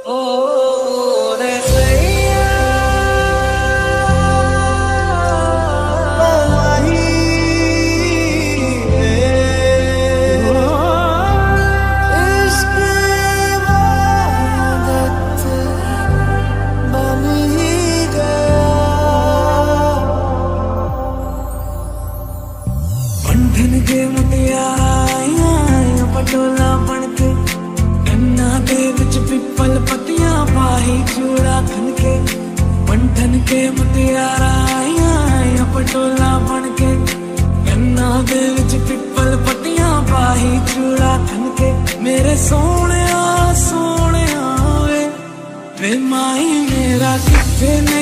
ओ रे सैया इश्क इबादत बन ही गया। बंधन के मुटियारा पटोला बनके कन्ना दे विच पिपल पत्तियां पाही चूड़ा खनके। बंधन के मुटियारा पटोला बनके कन्ना दे विच पिपल पत्तियां पाही चूड़ा खनके। मेरे सोने सोने वे माही मेरा किथे